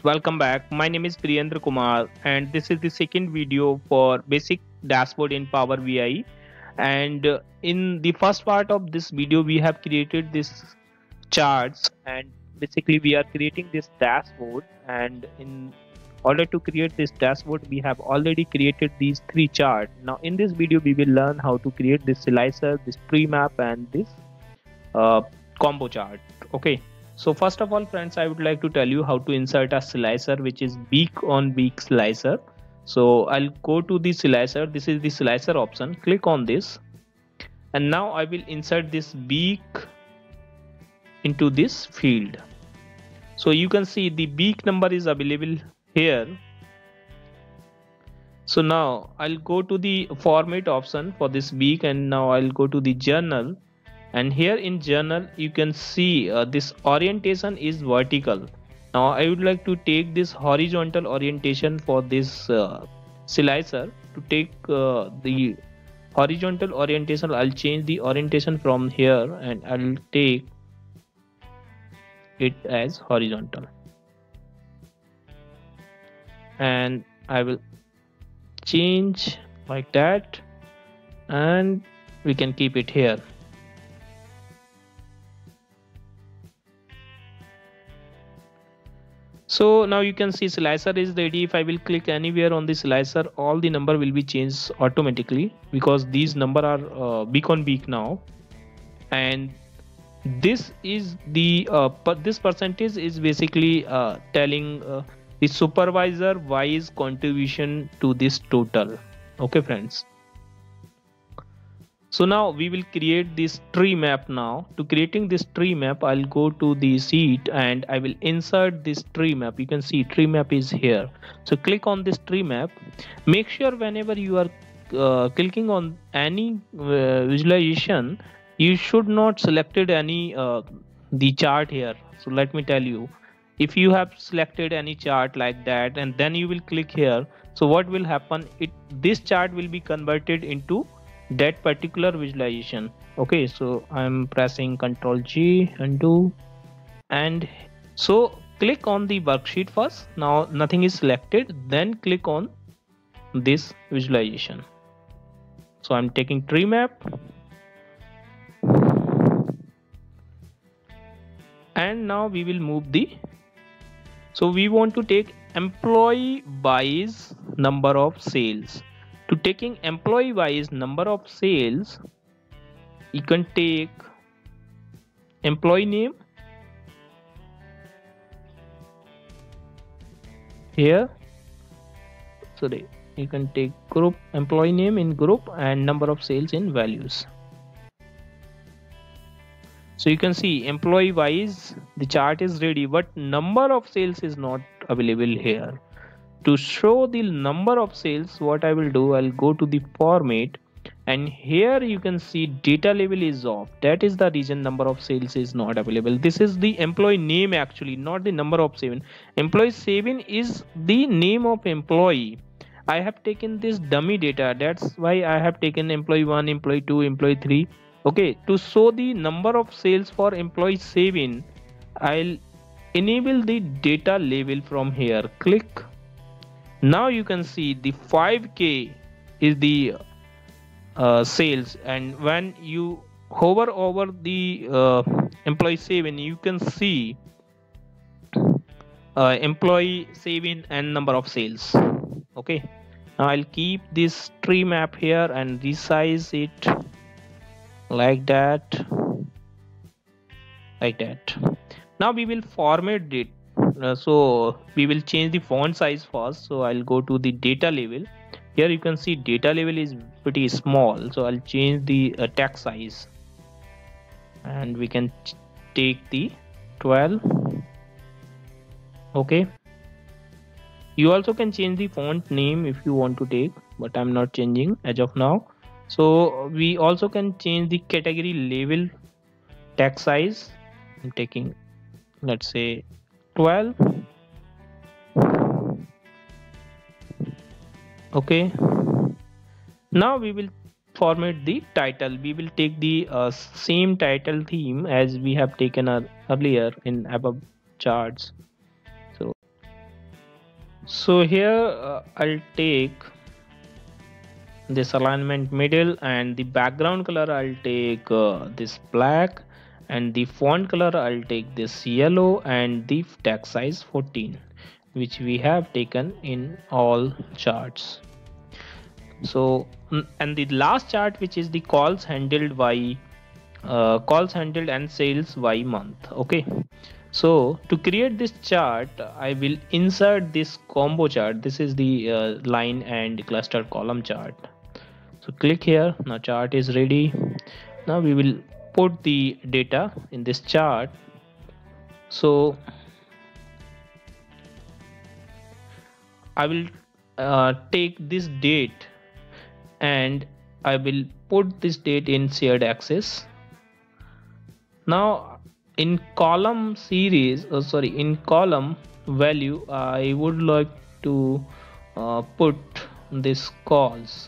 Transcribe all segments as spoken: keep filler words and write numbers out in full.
Welcome back. My name is Priyendra Kumar, and this is the second video for basic dashboard in Power B I. And uh, in the first part of this video, we have created this charts, and basically we are creating this dashboard. And in order to create this dashboard, we have already created these three charts. Now, in this video, we will learn how to create this slicer, this tree map, and this uh, combo chart. Okay. So first of all, friends, I would like to tell you how to insert a slicer, which is beak on beak slicer. So I'll go to the slicer. This is the slicer option. Click on this, and now I will insert this beak into this field. So you can see the beak number is available here. So now I'll go to the format option for this beak, and now I'll go to the journal. And here in journal you can see uh, this orientation is vertical. Now I would like to take this horizontal orientation for this uh, slicer. To take uh, the horizontal orientation, I'll change the orientation from here and I'll take it as horizontal, and I will change like that, and we can keep it here. So now you can see slicer is ready. If I will click anywhere on the slicer, all the number will be changed automatically because these number are uh, beak on beak now. And this is the uh, but this percentage is basically uh, telling uh, the supervisor wise contribution to this total. Okay, friends. So now we will create this tree map. Now to creating this tree map, I'll go to the sheet and I will insert this tree map. You can see tree map is here. So click on this tree map. Make sure whenever you are uh, clicking on any uh, visualization, you should not selected any uh, the chart here. So let me tell you, if you have selected any chart like that and then you will click here, so what will happen, it this chart will be converted into that particular visualization. Okay, so I'm pressing Ctrl G, undo, and so click on the worksheet first. Now nothing is selected, then click on this visualization. So I'm taking tree map, and now we will move the, so we want to take employee wise number of sales. To taking employee wise number of sales, you can take employee name here. So you can take group employee name in group and number of sales in values. So you can see employee wise the chart is ready, but number of sales is not available here. To show the number of sales, what I will do, I'll go to the format, and here you can see data label is off. That is the reason number of sales is not available. This is the employee name actually, not the number of seven. Employee seven is the name of employee. I have taken this dummy data, that's why I have taken employee one, employee two, employee three. Okay, to show the number of sales for employee seven, I'll enable the data label from here. Click. Now you can see the five K is the uh, sales, and when you hover over the uh, employee seven, you can see uh, employee seven and number of sales. Okay, now I'll keep this tree map here and resize it like that, like that. Now we will format it. Uh, so we will change the font size first. So I'll go to the data level. Here you can see data level is pretty small, so I'll change the uh, text size, and we can take the twelve. Okay, you also can change the font name if you want to take, but I'm not changing as of now. So we also can change the category label text size. I'm taking, let's say, twelve. Okay, now we will format the title. We will take the uh, same title theme as we have taken uh, earlier in above charts. So So here uh, I'll take this alignment middle, and the background color I'll take uh, this black, and the font color I'll take this yellow, and the text size fourteen, which we have taken in all charts. So and the last chart, which is the calls handled by uh, calls handled and sales by month. Okay, so to create this chart I will insert this combo chart. This is the uh, line and cluster column chart. So click here. Now chart is ready. Now we will put the data in this chart. So I will uh, take this date and I will put this date in shared access. Now in column series, oh sorry, in column value, I would like to uh, put this calls,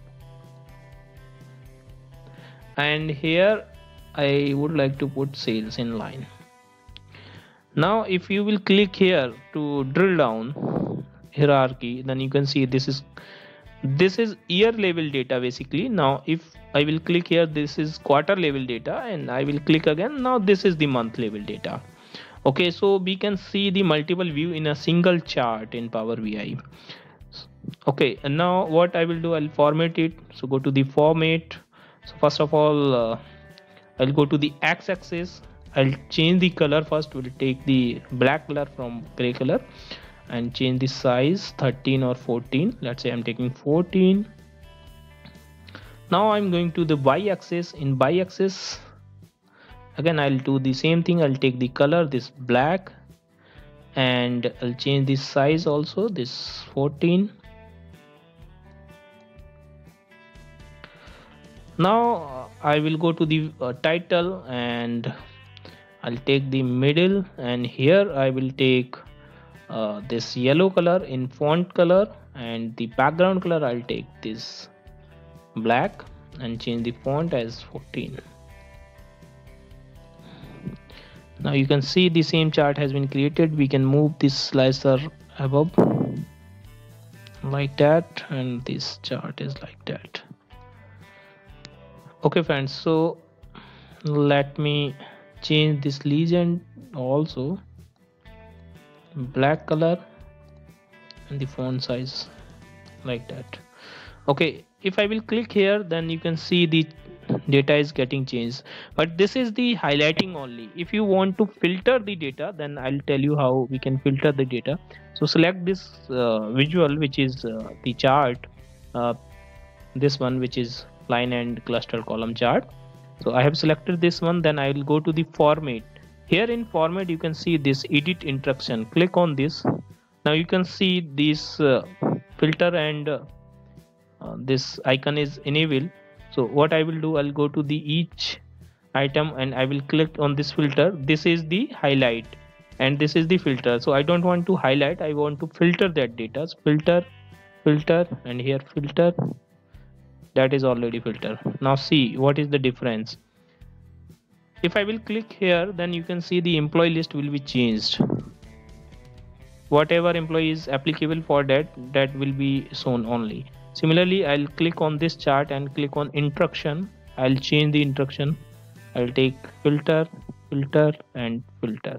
and here I would like to put sales in line. Now if you will click here to drill down hierarchy, then you can see this is this is year level data basically. Now if I will click here, this is quarter level data, and I will click again. Now this is the month level data. Okay, so we can see the multiple view in a single chart in Power B I. Okay, and now what I will do, I'll format it. So go to the format. So first of all uh, I'll go to the x-axis. I'll change the color first. We'll take the black color from gray color and change the size thirteen or fourteen. Let's say I'm taking fourteen. Now I'm going to the y-axis. In y-axis again I'll do the same thing. I'll take the color, this black, and I'll change the size also, this fourteen. Now I will go to the uh, title, and I'll take the middle, and here I will take uh, this yellow color in font color, and the background color I'll take this black and change the font as fourteen. Now you can see the same chart has been created. We can move this slicer above like that, and this chart is like that. Okay friends, so let me change this legend also, black color, and the font size like that. Okay, if I will click here, then you can see the data is getting changed, but this is the highlighting only. If you want to filter the data, then I'll tell you how we can filter the data. So select this uh, visual, which is uh, the chart, uh, this one, which is line and cluster column chart. So I have selected this one. Then I will go to the format. Here in format you can see this edit instruction. Click on this. Now you can see this uh, filter, and uh, uh, this icon is enabled. So what I will do, I'll go to the each item and I will click on this filter. This is the highlight and this is the filter. So I don't want to highlight, I want to filter that data. So filter, filter, and here filter. That is already filter. Now see what is the difference. If I will click here, then you can see the employee list will be changed. Whatever employee is applicable for that, that will be shown only. Similarly, I'll click on this chart and click on instruction. I'll change the instruction. I'll take filter, filter, and filter.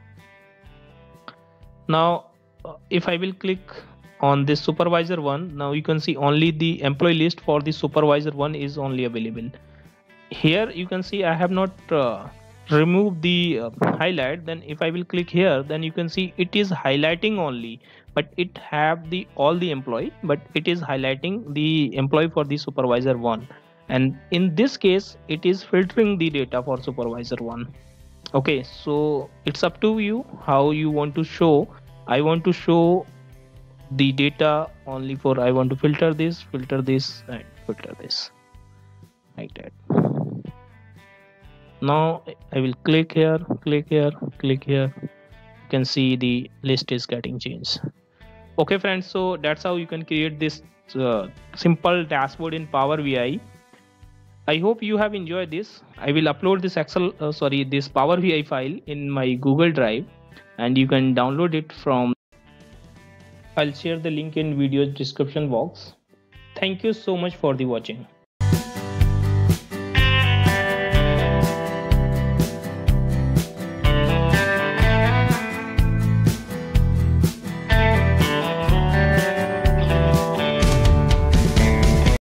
Now if I will click on this supervisor one, now you can see only the employee list for the supervisor one is only available. Here you can see I have not uh, removed the uh, highlight. Then if I will click here, then you can see it is highlighting only, but it have the all the employee, but it is highlighting the employee for the supervisor one, and in this case it is filtering the data for supervisor one. Okay, so it's up to you how you want to show. I want to show the data only for, I want to filter this, filter this, and filter this like that. Now I will click here, click here, click here. You can see the list is getting changed. Okay friends, so that's how you can create this uh, simple dashboard in Power B I. I hope you have enjoyed this. I will upload this Excel, uh, sorry, this Power B I file in my Google Drive, and you can download it from I'll share the link in video description box. Thank you so much for the watching.